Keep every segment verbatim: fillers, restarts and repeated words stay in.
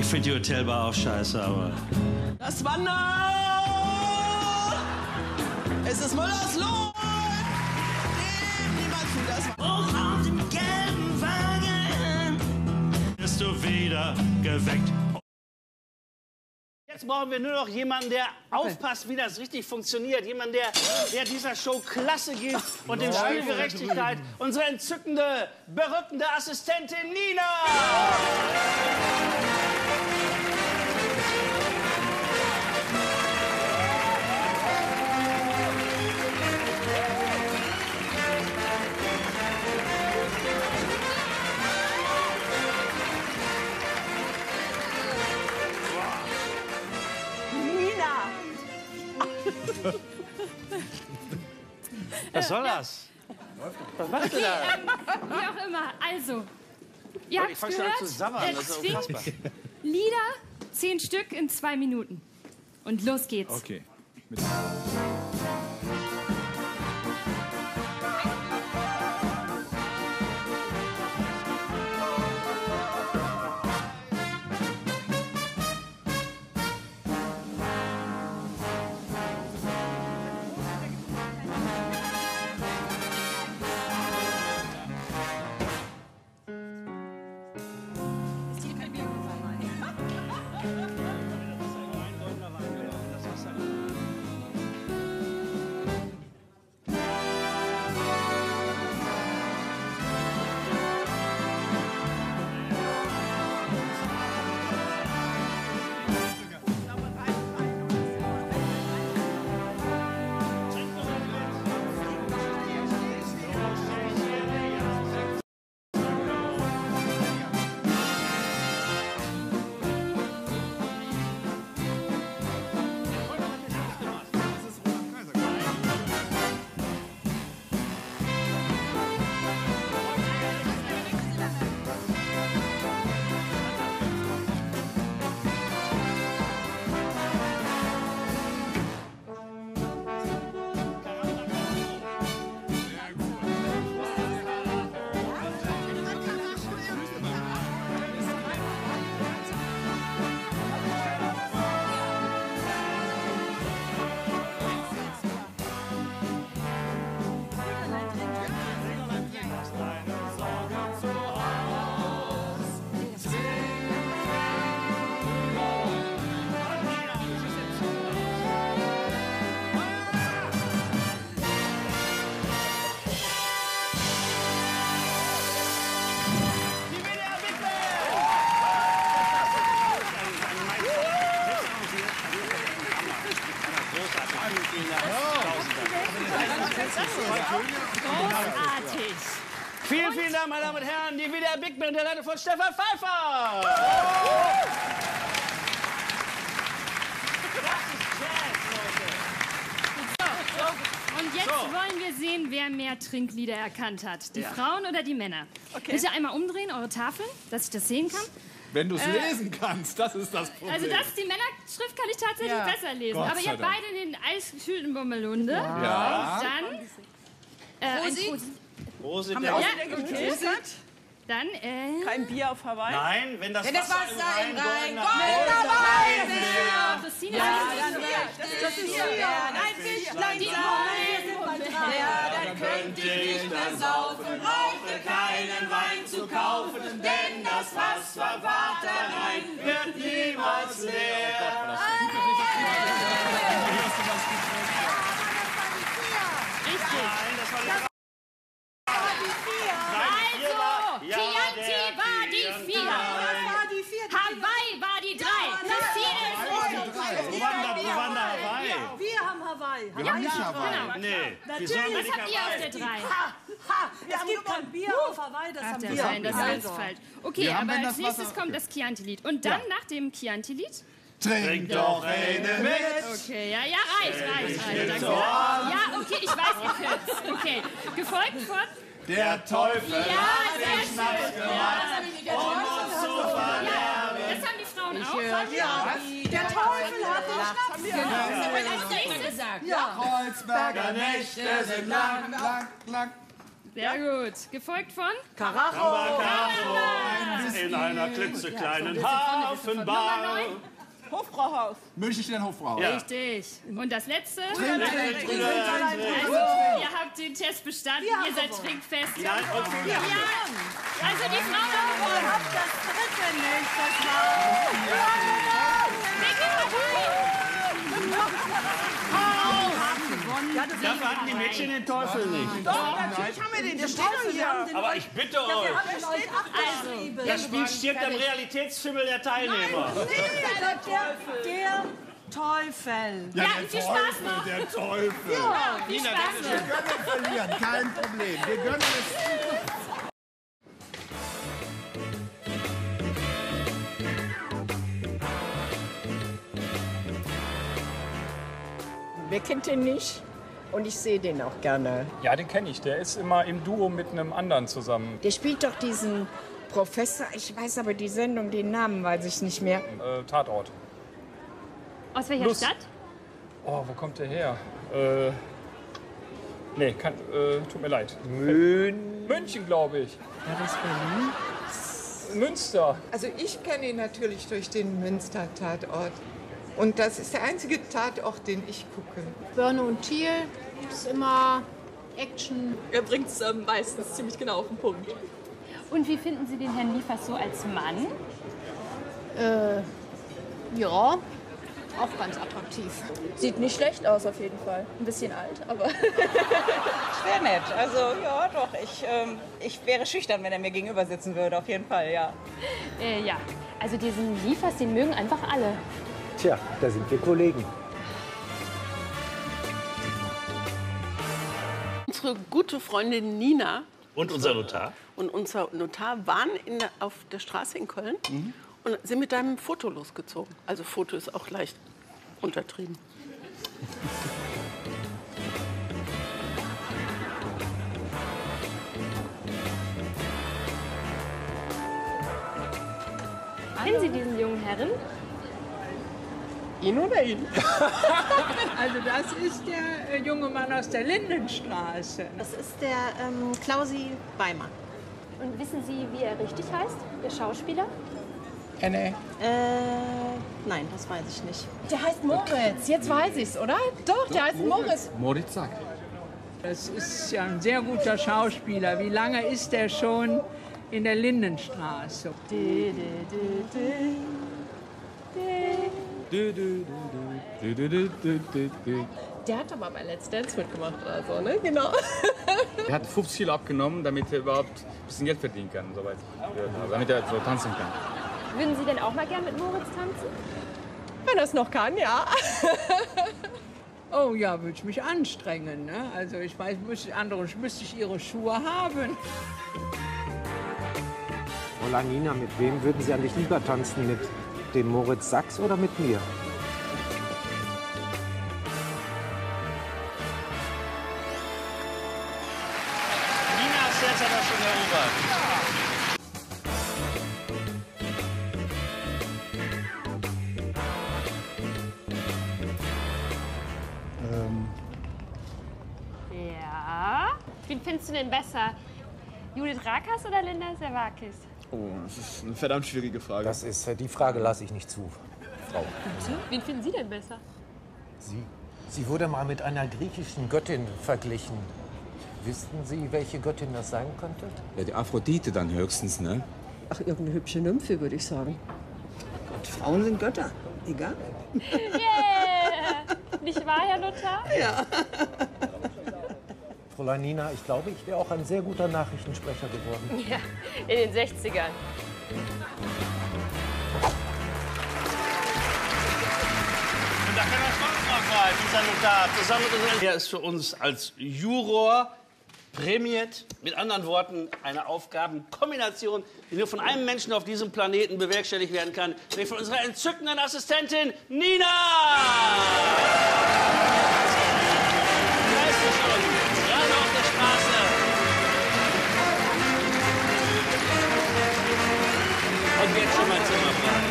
Ich finde die Hotelbar auch scheiße, aber... Das Wandern! Es ist Müllers Lohn! Niemand fühlt das. Hoch auf dem gelben Wagen bist du wieder geweckt. Jetzt brauchen wir nur noch jemanden, der aufpasst, wie das richtig funktioniert. Jemand, der, der dieser Show Klasse gibt und dem Spiel Gerechtigkeit. Unsere entzückende, berückende Assistentin Nina! Was soll das? Was machst du Okay, da? ähm, wie auch immer. Also, ihr habt Ich es fang schon an gehört. zu sabbern, Er das ist singt unfassbar. Lieder, zehn Stück in zwei Minuten. Und los geht's. Okay. Mit Großartig. Vielen, vielen Dank, meine Damen und Herren. Die W D R Big Band der Leitung von Stefan Pfeiffer. Und jetzt wollen wir sehen, wer mehr Trinklieder erkannt hat. Die Ja. Frauen oder die Männer? Okay. Bitte einmal umdrehen, eure Tafeln, dass ich das sehen kann. Wenn du es lesen kannst, das ist das Problem. Also das, die Männerschrift kann ich tatsächlich Ja. besser lesen. Gott Aber ihr sei habt Dank. beide den eisgekühlten Bommelunde. Ja. Dann... Äh, ein Prosit. Prosit. Haben der- wir Ja, ausgedeckt? okay. Prosit? Dann, äh... Kein Bier auf Hawaii? Nein, wenn das Wenn das Wasser Wasser im Rhein goldener Wein äh, Christine, Ja, das ist dann nicht das ist hier. Ein Fischlein sein. Ja, dann könnte ich mehr saufen, brauchte keinen Wein zu kaufen, denn das Fass war Vaterrein, wird niemals leer. richtig. Nein, das war die Also, Ja, Chianti der war die vier. war die vierte. Hawaii war die drei. Christine ist Wo waren da, wo waren da Hawaii? Wir haben Hawaii. Wir haben nicht Hawaii. Genau. Nee, wieso haben wir Was nicht habt ihr auf Hawaii? der drei? Es gibt kein Bier auf Hawaii, das Ach, haben der wir. Wein, das ist alles Also. falsch. Okay, Wir haben, aber wenn als das nächstes Wasser- kommt okay. das Chianti-Lied. Und dann nach dem Chianti-Lied? Trink doch eine mit. Okay, ja, ja, reicht, reicht, reicht. Danke. Ja, okay, ich weiß, ihr könnt's. Okay, gefolgt von... Der Teufel Ja, sehr schön. Ja, Um uns zu verderben. das haben die Frauen auch. Ja, der Teufel hat den Schnaps Und als nächstes... Ja. Kreuzberger Nächte sind lang, lang, lang. Sehr gut. Gefolgt von? Karacho. In einer klitzekleinen Hafenbar. Hofbrauhaus. München Hofbrauhaus. Ja. Richtig. Und das letzte? Also, Nein, ihr habt den Test bestanden, ihr seid trinkfest. und Ja, also die Frau Ich hab das dritte nicht, das war... dafür hatten die Mädchen den Teufel nicht. Doch, natürlich haben wir den. Der steht doch hier. Aber ich bitte euch, Also, das Spiel stirbt am Realitätsfimmel der Teilnehmer. Der, der Teufel. ja, viel Spaß noch. Der Teufel. Viel Spaß noch. Wir können verlieren, kein Problem. Wir gönnen es. Wer kennt den nicht? Und ich sehe den auch gerne. Ja, den kenne ich. Der ist immer im Duo mit einem anderen zusammen. Der spielt doch diesen Professor, ich weiß aber die Sendung, den Namen weiß ich nicht mehr. Äh, Tatort. Aus welcher Lust. Stadt? Oh, wo kommt der her? Äh, nee, kann, äh, tut mir leid. Mün München, glaube ich. War das Berlin? Münster. Also ich kenne ihn natürlich durch den Münster-Tatort. Und das ist der einzige Tatort, den ich gucke. Börne und Thiel ist immer Action. Er bringt es ähm, meistens ziemlich genau auf den Punkt. Und wie finden Sie den Herrn Liefers so als Mann? Äh, ja, auch ganz attraktiv. Sieht nicht schlecht aus auf jeden Fall. Ein bisschen alt, aber... Sehr nett. Also ja, doch. Ich, ähm, ich wäre schüchtern, wenn er mir gegenüber sitzen würde. Auf jeden Fall, ja. Äh, ja, also diesen Liefers, den mögen einfach alle. Tja, da sind wir Kollegen. Unsere gute Freundin Nina Und unser Notar. und unser Notar waren in der, auf der Straße in Köln und sind mit deinem Foto losgezogen. Also Foto ist auch leicht untertrieben. Kennen Sie diesen jungen Herren? Ihn oder ihn? Also das ist der äh, junge Mann aus der Lindenstraße. Das ist der ähm, Klausi Weimann. Und wissen Sie, wie er richtig heißt? Der Schauspieler? Äh, nee. Äh, nein, das weiß ich nicht. Der heißt Moritz, jetzt weiß ich's, oder? Doch, der heißt Moritz. Moritz Sack. Das ist ja ein sehr guter Schauspieler. Wie lange ist der schon in der Lindenstraße? Der hat aber bei Let's Dance mitgemacht oder so, ne? Genau. Er hat fünfzig Kilo abgenommen, damit er überhaupt ein bisschen Geld verdienen kann. Und so weiter. Also, damit er so tanzen kann. Würden Sie denn auch mal gern mit Moritz tanzen? Wenn er es noch kann, ja. Oh ja, würde ich mich anstrengen. Ne? Also ich weiß, müsste, andere müsste ich ihre Schuhe haben. Frau Lanina, mit wem würden Sie eigentlich lieber tanzen? Mit dem Moritz Sachs oder mit mir? Nina ist jetzt aber schon erobert. Ja. Wen findest du denn besser? Judith Rakers oder Linda Servakis? Oh, das ist eine verdammt schwierige Frage. Das ist, die Frage lasse ich nicht zu, Frau. Wen finden Sie denn besser? Sie, sie wurde mal mit einer griechischen Göttin verglichen. Wissen Sie, welche Göttin das sein könnte? Ja, die Aphrodite dann höchstens, ne? Ach, irgendeine hübsche Nymphe, würde ich sagen. Und Frauen sind Götter, egal. Yeah! Nicht wahr, Herr Notar? Ja. Fräulein Nina, ich glaube, ich wäre auch ein sehr guter Nachrichtensprecher geworden. Ja, in den sechzigern. Und da können wir stolz drauf sein, dieser Notar. Zusammen mit uns. Er ist für uns als Juror prämiert. Mit anderen Worten, eine Aufgabenkombination, die nur von einem Menschen auf diesem Planeten bewerkstelligt werden kann. Nämlich von unserer entzückenden Assistentin Nina! Da ist sie schon, gerade auf der Straße. Und jetzt schon mein Zimmer frei.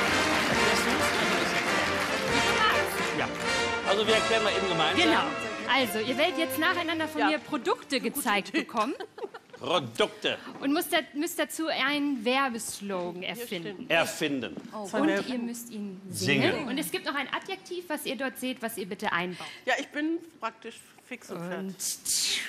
Ja, also wir erklären mal eben gemeinsam. Genau. Also, ihr werdet jetzt nacheinander von Ja. mir Produkte gezeigt bekommen. Produkte Und müsst, da, müsst dazu einen Werbeslogan erfinden. erfinden. Und ihr müsst ihn singen. Singen. Und es gibt noch ein Adjektiv, was ihr dort seht, was ihr bitte einbaut. Ja, ich bin praktisch fix und fertig.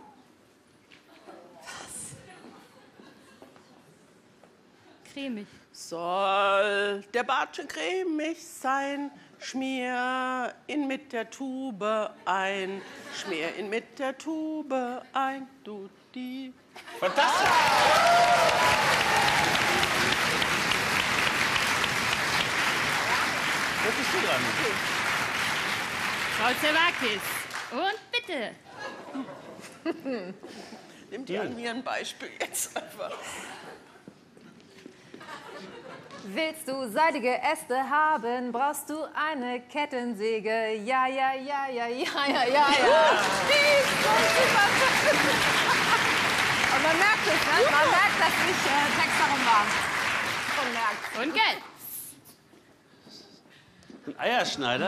Cremig. Soll der Bart schön cremig sein, schmier ihn mit der Tube ein, schmier ihn mit der Tube ein, du die. Fantastisch. Jetzt bist du dran. Frau Zerwakis. Und bitte. Nimm dir an mir ein Beispiel jetzt einfach. Willst du seidige Äste haben, brauchst du eine Kettensäge. Ja, ja, ja, ja, ja, ja, ja, ja. Und man merkt es, ne? Man merkt, dass ich äh, Texterin war. Man merkt. Und Geld. Ein Eierschneider?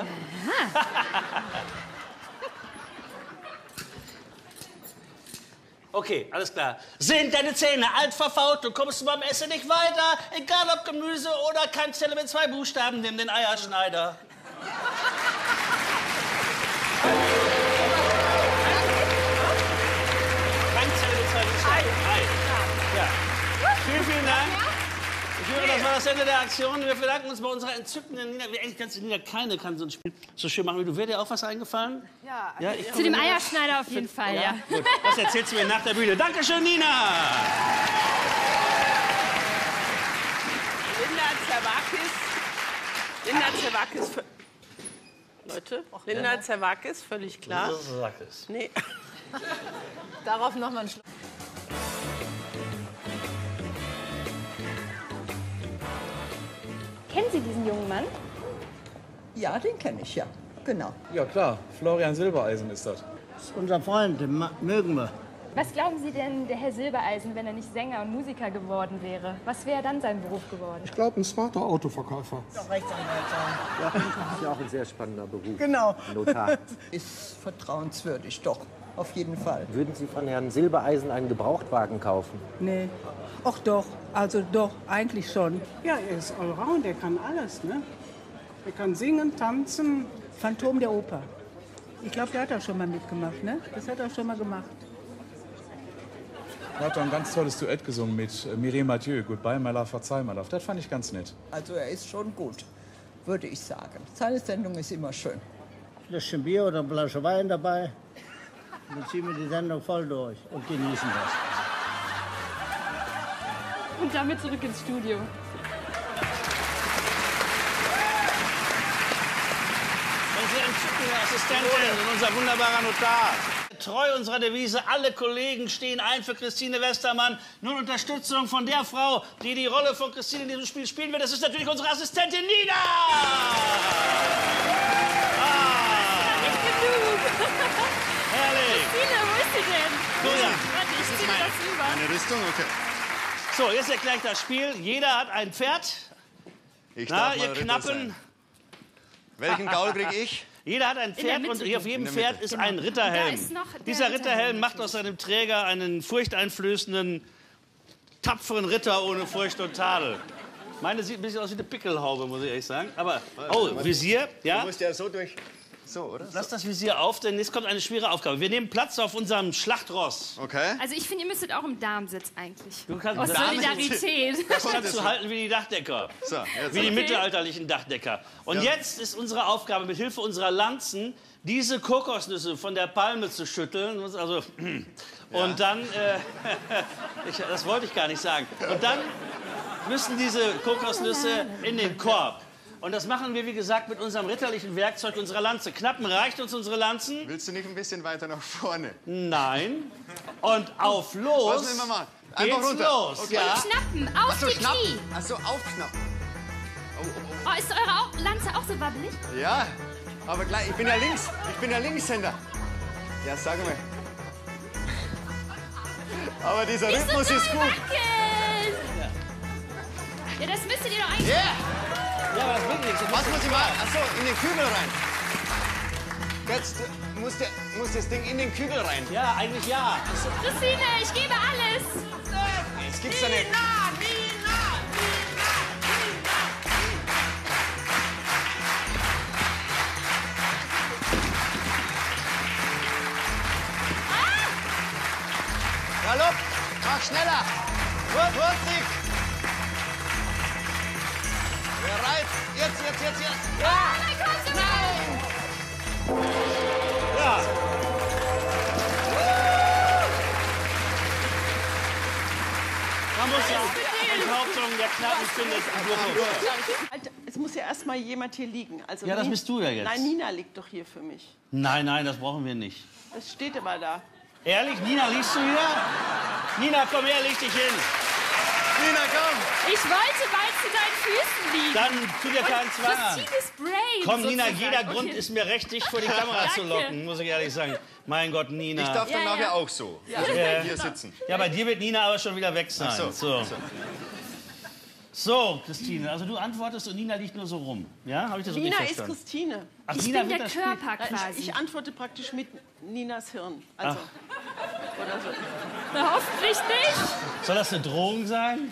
Okay, alles klar. Sind deine Zähne alt verfault, du kommst beim Essen nicht weiter, egal ob Gemüse oder Keimzelle mit zwei Buchstaben, nimm den Eierschneider. Keimzelle mit zwei Buchstaben. Ei. Ja. Vielen, vielen Dank. Ich höre, das war das Ende der Aktion. Wir bedanken uns bei unserer entzückenden Nina. Eigentlich kannst du Nina, keine kann so ein Spiel so schön machen wie du. Wäre dir auch was eingefallen? Ja. Ja, ich Zu dem Eierschneider auf jeden Fall, ja. Gut, das erzählst du mir nach der Bühne. Dankeschön, Nina. Linda Zerwakis. Linda Zerwakis. vö- Leute, Linda Zerwakis, völlig klar. Zerwakis. Nee. Darauf noch mal ein Schluck. Kennen Sie diesen jungen Mann? Ja, den kenne ich, ja. Genau. Ja klar, Florian Silbereisen ist das. Das ist unser Freund, den ma- mögen wir. Was glauben Sie denn, der Herr Silbereisen, wenn er nicht Sänger und Musiker geworden wäre? Was wäre dann sein Beruf geworden? Ich glaube, ein smarter Autoverkäufer. Doch Rechtsanwalt sein. Ja, das ist ja auch ein sehr spannender Beruf. Genau. Notar. Ist vertrauenswürdig, doch. Auf jeden Fall. Würden Sie von Herrn Silbereisen einen Gebrauchtwagen kaufen? Nee. Ach doch, also doch, eigentlich schon. Ja, er ist allround, er kann alles, ne? Er kann singen, tanzen. Phantom der Oper. Ich glaube, der hat auch schon mal mitgemacht, ne? Das hat er schon mal gemacht. Er hat doch ein ganz tolles Duett gesungen mit äh, Mireille Mathieu. Goodbye, my love, verzeih, my love. Das fand ich ganz nett. Also er ist schon gut, würde ich sagen. Seine Sendung ist immer schön. Ein Fläschchen Bier oder eine Flasche Wein dabei. Dann ziehen wir die Sendung voll durch und genießen das. Und damit zurück ins Studio. Unsere entzückende Assistentin und unser wunderbarer Notar. Treu unserer Devise, alle Kollegen stehen ein für Christine Westermann. Nun Unterstützung von der Frau, die die Rolle von Christine in diesem Spiel spielen wird. Das ist natürlich unsere Assistentin Nina! Ah, Nicht genug. herrlich. Christine, wo ist sie denn? So, ja. Warte, ich ziehe mir das rüber. Meine Rüstung, okay. So, jetzt erkläre ich das Spiel. Jeder hat ein Pferd. Ich Na, darf mal ihr Ritter Knappen. sein. Welchen Gaul krieg ich? Jeder hat ein In der Pferd Mitte. und hier auf jedem In der Pferd Mitte. ist Genau. ein Ritterhelm. Da ist noch der Dieser Ritterhelm. Ritterhelm macht aus seinem Träger einen furchteinflößenden, tapferen Ritter ohne Furcht und Tadel. Meine sieht ein bisschen aus wie eine Pickelhaube, muss ich ehrlich sagen. Aber, oh, Visier, ja? Du musst ja so durch... So, oder? Lass das Visier auf, denn jetzt kommt eine schwere Aufgabe. Wir nehmen Platz auf unserem Schlachtross. Okay. Also ich finde, ihr müsstet auch im Darmsitz eigentlich. Du kannst Aus Darm- Solidarität. Das kannst du halten wie die Dachdecker. So, jetzt wie die aber. mittelalterlichen Dachdecker. Und Ja. jetzt ist unsere Aufgabe, mit Hilfe unserer Lanzen diese Kokosnüsse von der Palme zu schütteln. Also, und dann, äh, ich, das wollte ich gar nicht sagen. Und dann müssen diese Kokosnüsse in den Korb. Und das machen wir, wie gesagt, mit unserem ritterlichen Werkzeug, unserer Lanze. Knappen, reicht uns unsere Lanzen? Willst du nicht ein bisschen weiter nach vorne? Nein. Und auf los. Was nehmen wir mal? Einfach geht's runter. los. Okay. Ja. Schnappen, auf Ach so, die schnappen. Knie. Ach so, aufknappen. Oh, ist eure Au- Lanze auch so wabbelig? Ja, aber gleich, ich bin ja links. Ich bin ja Linkshänder. Ja, sag mal. Aber dieser Nicht so Rhythmus doll ist gut. wackeln. Ja, das müsstet ihr doch eigentlich... Yeah. Ja, aber das bringt nichts. Was muss ich machen? Ach so, in den Kübel rein. Jetzt muss, der, muss das Ding in den Kübel rein. Ja, eigentlich ja. Christine, ich gebe alles. Das gibt's doch nicht. Galopp, mach schneller. Hurtig. Bereit. Jetzt, jetzt, jetzt, jetzt. Ja. Ah, dann kommst du rein. Ja. Man muss ja Enthauptung der Knappen findet. Alter, es muss ja erst mal jemand hier liegen. Also Ja, das Ni- bist du ja jetzt. Nein, Nina liegt doch hier für mich. Nein, nein, das brauchen wir nicht. Das steht immer da. Ehrlich, Nina, liegst du hier? Nina, komm her, leg dich hin. Nina, komm. Ich wollte bald zu deinen Füßen liegen. Dann tu dir keinen Zwang an. Christines Brain. Komm, Nina, sozusagen. jeder Okay. Grund ist mir recht, dich vor die Kamera zu Danke. locken, muss ich ehrlich sagen. Mein Gott, Nina. Ich darf dann Ja, nachher ja. auch so. Ja. Ja. Hier sitzen. Ja, bei dir wird Nina aber schon wieder weg sein. Ach so. So. So. So, Christine, also du antwortest und Nina liegt nur so rum. Ja, habe ich das so Nina richtig ist verstanden? Christine. Ach, Ich Nina bin wird der das Körper Nein, quasi. Ich, ich antworte praktisch mit Ninas Hirn. Also, oder so. Na, hoffentlich nicht. Soll das eine Drohung sein?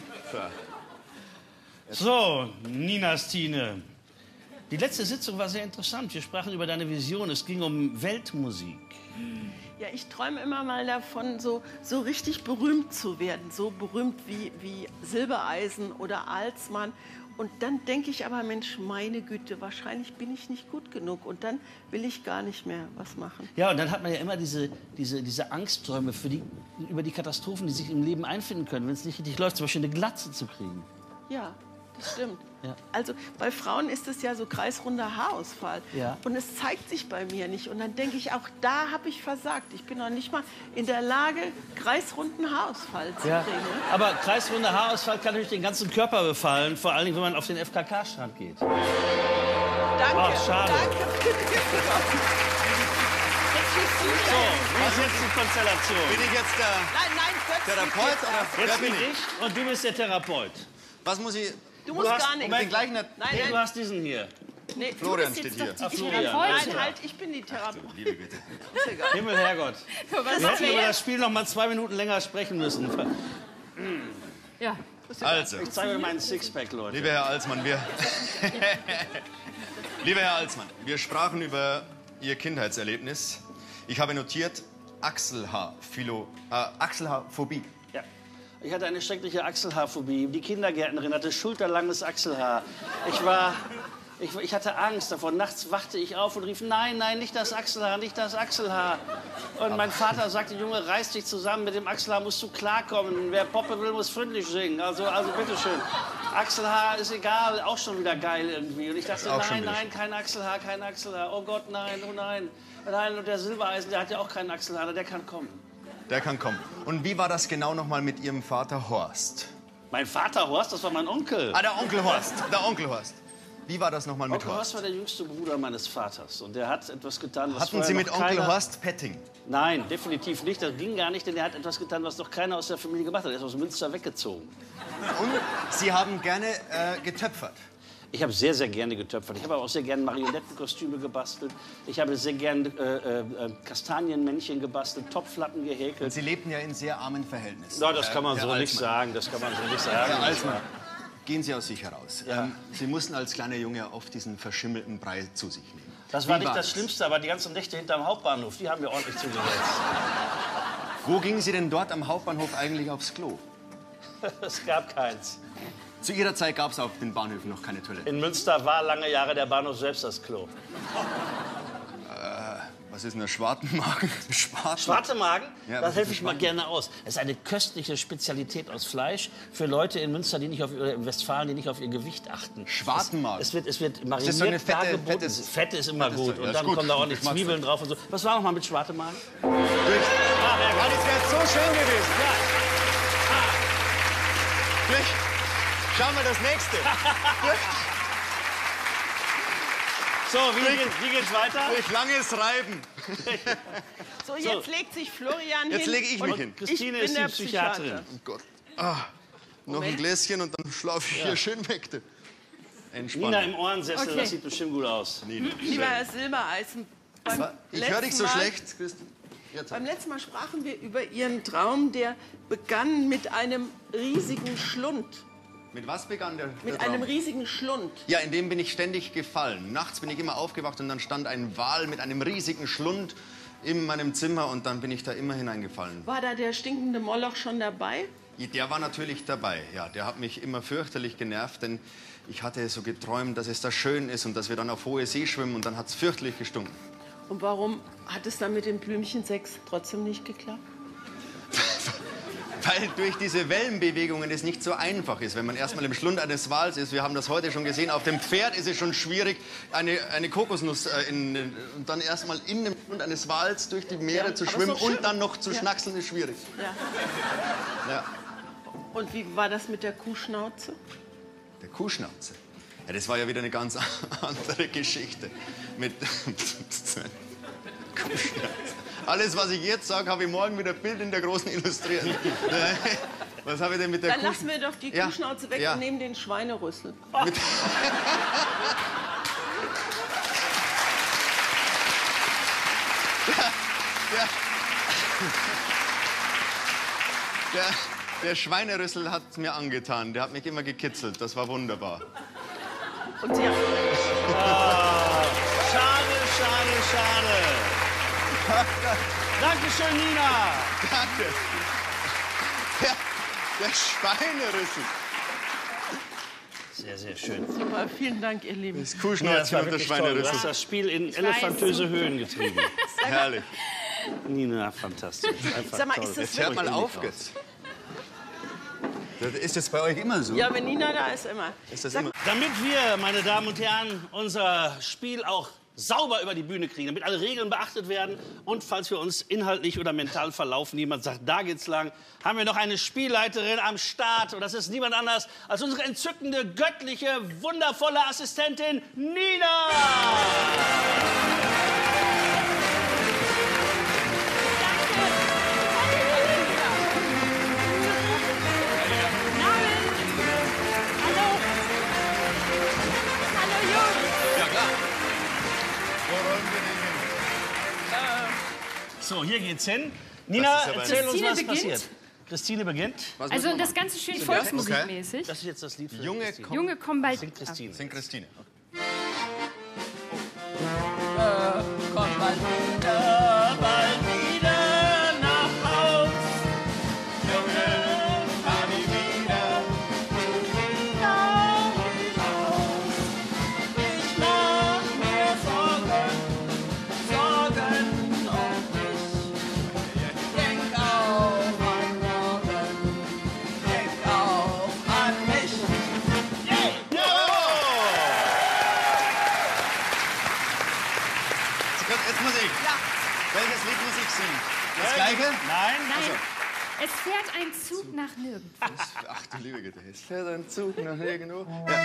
So, Ninas Tine. Die letzte Sitzung war sehr interessant. Wir sprachen über deine Vision. Es ging um Weltmusik. Ja, ich träume immer mal davon, so, so richtig berühmt zu werden. So berühmt wie, wie Silbereisen oder Alsmann. Und dann denke ich aber, Mensch, meine Güte, wahrscheinlich bin ich nicht gut genug. Und dann will ich gar nicht mehr was machen. Ja, und dann hat man ja immer diese, diese, diese Angstträume für die, über die Katastrophen, die sich im Leben einfinden können, wenn es nicht richtig läuft, zum Beispiel eine Glatze zu kriegen. Ja, das stimmt. Ja. Also bei Frauen ist es ja so kreisrunder Haarausfall. Ja. Und es zeigt sich bei mir nicht. Und dann denke ich, auch da habe ich versagt. Ich bin noch nicht mal in der Lage, kreisrunden Haarausfall zu Ja. kriegen. Aber kreisrunder Haarausfall kann natürlich den ganzen Körper befallen, vor allem wenn man auf den F K K-Strand geht. Danke. Ach, schade. Danke. So, was ist jetzt die Konstellation? Bin ich jetzt der Nein, nein, plötzlich Therapeut geht's oder ab. wer Jetzt bin bin ich? ich und du bist der Therapeut. Was muss ich... Du musst hast, gar nichts. Moment, Den gleichen nicht- Nein, nee, nein. du hast diesen hier. Nee, du Florian bist steht jetzt hier. doch Ah, die Florian, Therapeutin. alles Nein, klar. halt, ich bin die Therapeutin. Liebe Güte. Ist egal. Himmel, Herrgott. Was Wir ist hätten über wer? das Spiel noch mal zwei Minuten länger sprechen müssen. Ja. Also, Ich zeige euch meinen Sixpack, Leute. lieber Herr Alsmann, wir... lieber Herr Alsmann, wir sprachen über Ihr Kindheitserlebnis. Ich habe notiert, Achselhaarphilo, äh, Achselhaarphobie. Ja. Ich hatte eine schreckliche Achselhaarphobie. Die Kindergärtnerin hatte schulterlanges Achselhaar. Ich war... Ich, ich hatte Angst davor. Nachts wachte ich auf und rief, nein, nein, nicht das Achselhaar, nicht das Achselhaar. Und mein Vater sagte, Junge, reiß dich zusammen, mit dem Achselhaar musst du klarkommen. Wer Poppe will, muss freundlich singen. Also, also bitteschön. Achselhaar ist egal, auch schon wieder geil irgendwie. Und ich dachte, Auch schon nein, wieder nein, kein Achselhaar, kein Achselhaar. Oh Gott, nein, oh nein. Nein, und der Silbereisen, der hat ja auch keinen Achselhaar, der kann kommen. Der kann kommen. Und wie war das genau noch mal mit Ihrem Vater Horst? Mein Vater Horst, das war mein Onkel. Ah, der Onkel Horst. Der Onkel Horst. Wie war das noch mal mit Onkel Horst? Horst war der jüngste Bruder meines Vaters. Und der hat etwas getan, was Hatten vorher Sie noch mit Onkel keiner... Horst Petting? Nein, definitiv nicht. Das ging gar nicht, denn er hat etwas getan, was noch keiner aus der Familie gemacht hat. Er ist aus Münster weggezogen. Und Sie haben gerne äh, getöpfert? Ich habe sehr, sehr gerne getöpfert. Ich habe aber auch sehr gerne Marionettenkostüme gebastelt. Ich habe sehr gerne äh, äh, Kastanienmännchen gebastelt, Topflappen gehäkelt. Und Sie lebten ja in sehr armen Verhältnissen. No, das kann man Herr so nicht Alsmann. sagen. Das kann man so nicht sagen. Herr Alsmann, gehen Sie aus sich heraus. Ja. Ähm, Sie mussten als kleiner Junge oft diesen verschimmelten Brei zu sich nehmen. Das war Wie nicht war das es? Schlimmste, aber die ganzen Nächte hinterm Hauptbahnhof, die haben wir ordentlich zugesetzt. Wo gingen Sie denn dort am Hauptbahnhof eigentlich aufs Klo? Es gab keins. Zu Ihrer Zeit gab es auf den Bahnhöfen noch keine Toilette. In Münster war lange Jahre der Bahnhof selbst das Klo. Äh, was ist denn der Schwartenmagen? Schwarten Schwarze Magen? Ja, was das ist helfe ein ich mal Schwarten- gerne aus. Es ist eine köstliche Spezialität aus Fleisch für Leute in Münster, die nicht auf oder in Westfalen, die nicht auf ihr Gewicht achten. Schwartenmagen? Es, es wird, es wird das mariniert, so eine fette- dargeboten. fettes- Fette ist immer fettes gut. Zeug. Ja, Und ist dann gut. kommen da ordentlich Ich mag's Zwiebeln so. drauf und so. Was war noch mal mit Schwartemagen? Durch. Ah, das wäre so schön gewesen. Ja. Durch. Schauen wir das nächste. Durch. So, wie, geht, wie geht's weiter? Durch langes Reiben. So, jetzt legt sich Florian Jetzt hin. lege ich und mich hin. Christine ich ist bin die der Psychiaterin. Psychiater. Oh Gott. Ah, noch ein Gläschen und dann schlafe ich Ja. hier schön weg. du. Entspannt. Nina im Ohrensessel, Okay. das sieht bestimmt gut aus. Nina. Lieber Herr Silbereisen, Ich höre dich so Mal, schlecht. Jetzt. Beim letzten Mal sprachen wir über Ihren Traum, der begann mit einem riesigen Schlund. Mit was begann der, der Mit Traum? einem riesigen Schlund. Ja, in dem bin ich ständig gefallen. Nachts bin ich immer aufgewacht und dann stand ein Wal mit einem riesigen Schlund in meinem Zimmer und dann bin ich da immer hineingefallen. War da der stinkende Moloch schon dabei? Der war natürlich dabei, ja. Der hat mich immer fürchterlich genervt, denn ich hatte so geträumt, dass es da schön ist und dass wir dann auf hohe See schwimmen und dann hat es fürchterlich gestunken. Und warum hat es dann mit dem Blümchensex trotzdem nicht geklappt? Weil durch diese Wellenbewegungen es nicht so einfach ist, wenn man erstmal im Schlund eines Wals ist. Wir haben das heute schon gesehen. Auf dem Pferd ist es schon schwierig, eine, eine Kokosnuss äh, in, und dann erstmal in dem Schlund eines Wals durch die Meere Ja, zu aber schwimmen ist doch schön. und dann noch zu Ja. schnackseln ist schwierig. Ja. Ja. Und wie war das mit der Kuhschnauze? Der Kuhschnauze. Ja, das war ja wieder eine ganz andere Geschichte. Mit Kuhschnauze. Alles, was ich jetzt sage, habe ich morgen wieder Bild in der Großen Illustriert. Was habe ich denn mit der Dann Kuh... lassen wir doch die Ja. Kuhschnauze weg Ja. und nehmen den Schweinerüssel. Mit der, der, der Schweinerüssel hat es mir angetan. Der hat mich immer gekitzelt. Das war wunderbar. Und Sie haben... Oh, schade, schade, schade. Dankeschön, Nina. Danke. Der, der Schweinerüssel. Sehr, sehr schön. Super, vielen Dank, ihr Lieben. Das Kuhschnauze und der Du Schweinerüssel. hast das Spiel in Ich elefantöse weiß. Höhen getrieben. Herrlich. Nina, fantastisch. Einfach Sag mal, toll. ist das Jetzt hört mal auf jetzt. Ist das bei euch immer so? Ja, wenn Nina da ist, immer. Ist das Sag immer? Damit wir, meine Damen und Herren, unser Spiel auch sauber über die Bühne kriegen, damit alle Regeln beachtet werden und falls wir uns inhaltlich oder mental verlaufen, jemand sagt, da geht's lang, haben wir noch eine Spielleiterin am Start und das ist niemand anders als unsere entzückende, göttliche, wundervolle Assistentin Nina! Ja, klar. So, hier geht's hin. Nina, Das ist aber erzähl uns, Christine was beginnt. passiert. Christine beginnt. Was Also müssen wir das machen? Ganze schön Okay. volksmusikmäßig. Das ist jetzt das Lied für Junge, Christine. komm. Junge, komm bald. Singt Christine. Sing Christine. Komm bald wieder, bald wieder nach Haus. Junge, fahr nie wieder, wieder hinaus. Ich mach mir Sorgen, Sorgen um dich. Denk auch an morgen, denk auch an mich. Jetzt muss ich. Ja. Welches Lied muss ich singen? Das Äh, gleiche? Nein. Nein, es fährt ein Zug nach nirgendwo. Ach du liebe Güte, es fährt ein Zug nach irgendwo. Ja.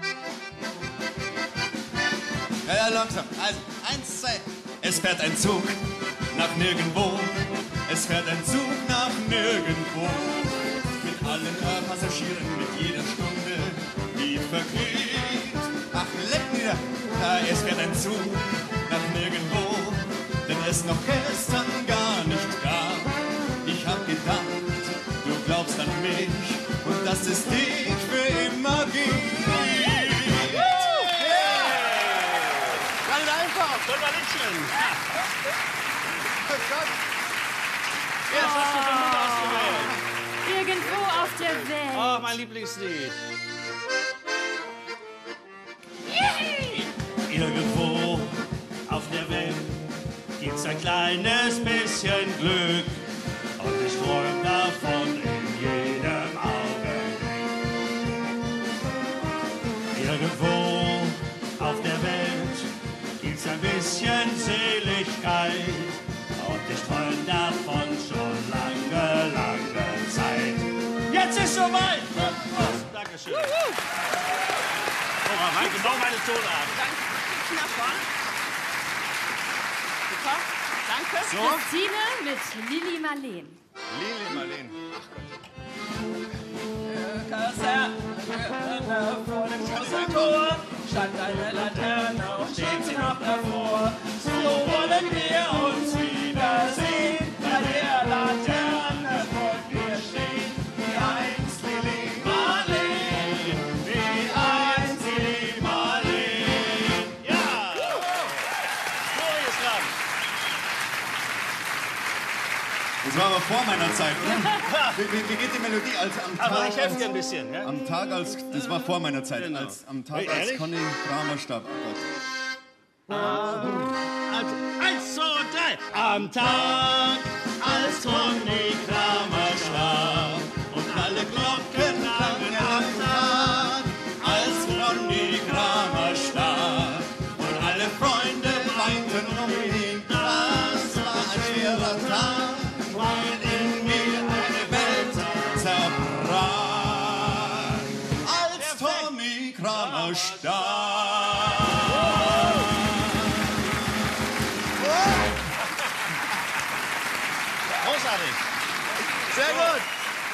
Ja, ja, langsam. Also, eins, zwei. Es fährt ein Zug nach nirgendwo. Es fährt ein Zug nach nirgendwo. Mit allen Passagieren, mit jeder Stunde, die vergeht. Ach, leck mir. Ja, es fährt ein Zug nach nirgendwo. Denn es noch gestern gar nicht gab. Ich hab gedacht, du glaubst an mich und dass es dich für immer gibt. Ganz einfach. Sonderlichchen. Jetzt hast du den Mund ausgewählt. Irgendwo auf der Welt. Oh, mein Lieblingslied. Irgendwo auf der Welt gibt's ein kleines bisschen Glück. Und ich träum davon in jedem Augenblick. Irgendwo auf der Welt gibt's ein bisschen Seligkeit. Und ich träum davon schon lange, lange Zeit. Jetzt ist soweit! Dankeschön. Oh, mein, genau meine Tonart. Nach vorne. Super, danke. So. Christine mit Lili Marleen. Lili Marleen. Ach Kaserne vor dem großen Tor stand eine Laterne und steht sie noch davor. So so wollen wir uns wiedersehen. Bei der Laterne wollen wir stehen. Wie einst Lili Marleen. Wie einst Lili Marleen. Ja! Flori ist dran. Das war aber vor meiner Zeit, oder? Wie, wie, wie geht die Melodie? Als am Tag, Aber ich helfe dir als- ein bisschen. Ja? Am Tag als, das war vor meiner Zeit, Genau. als, am Tag Hey, als ehrlich? Conny Kramer starb. Oh Gott. Also, eins, zwei, drei. Am Tag, als Conny Kramer starb und alle Glocken klangen am Tag, als Conny Kramer starb und alle Freunde weinten um ihn. Das war ein schwerer Tag, weil in mir eine Welt zerbrach, als Tommy Kramer starb. Großartig. Sehr gut.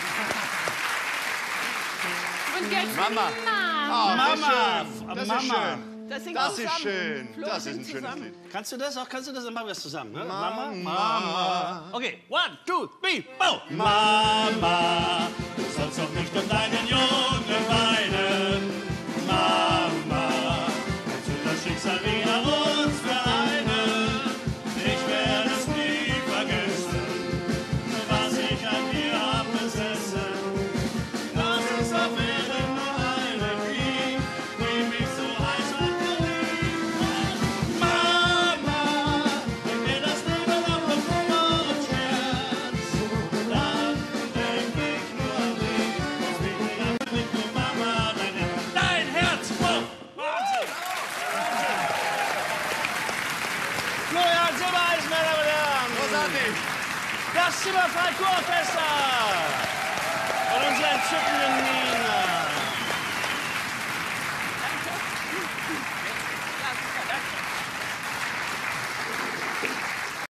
Und jetzt Mama. Mama. Mama. Das ist Mama. schön. Das, singt Das zusammen. ist schön. Flo, Das ist singt ein schönes zusammen. Lied. Kannst du das auch? Kannst du das? Dann machen wir es zusammen. Ne? Mama. Mama. Okay, one, two, three, go. Mama, du sollst doch nicht um deinen Jungen weinen. Mama, kannst du das Schicksal wieder uns vereinen? Ich werde es nie vergessen, was ich an dir hab besessen. Das ist auf Erden nur eine Krieg, die mich so heiß hat geliebt. Mama, wenn mir das Leben auf dem Kummer und Schmerz, dann denk ich nur an dich. Deswegen einfach nicht nur Mama, dein Herz. Dein Herz! Oh, Wahnsinn! Florian Silbereisen, meine Damen und Herren! Großartig. Das Zimmerfrei-Kurorchester! Und unsere entzückenden